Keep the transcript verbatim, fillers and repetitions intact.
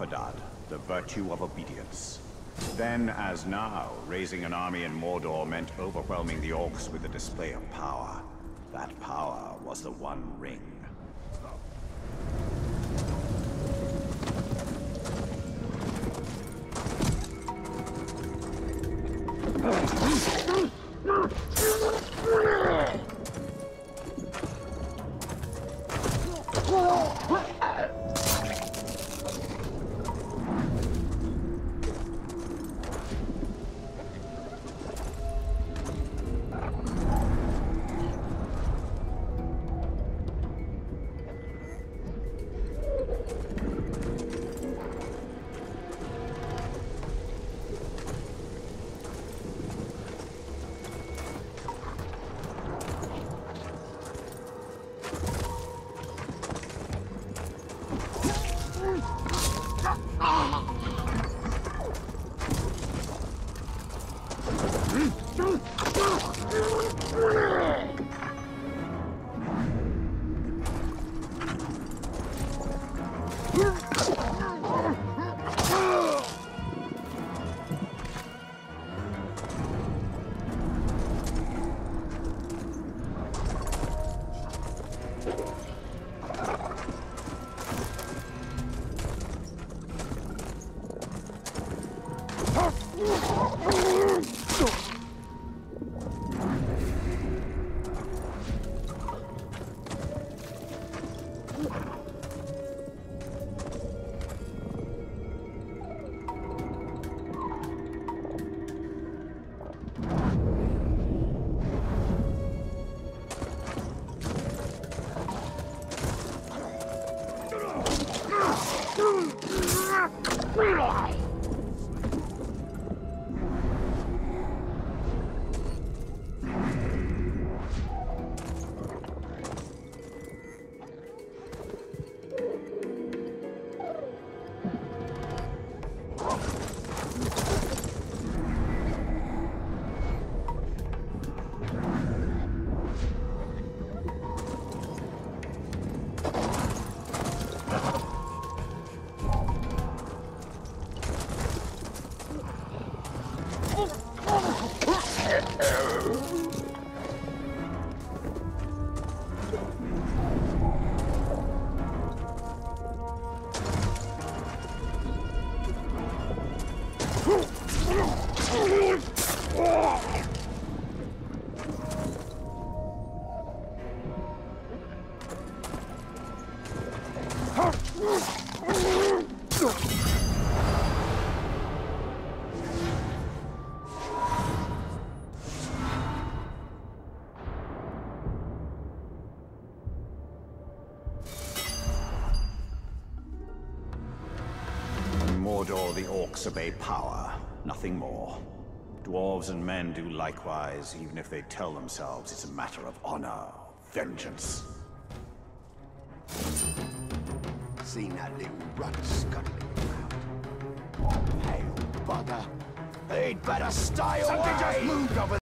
Alphadad, the virtue of obedience. Then, as now, raising an army in Mordor meant overwhelming the orcs with a display of power. That power was the One Ring. Mordor, the orcs obey power, nothing more. Dwarves and men do likewise, even if they tell themselves it's a matter of honor, vengeance. Seen that little rug scuttling around? Pale bugger. He'd better stay away! Something just moved over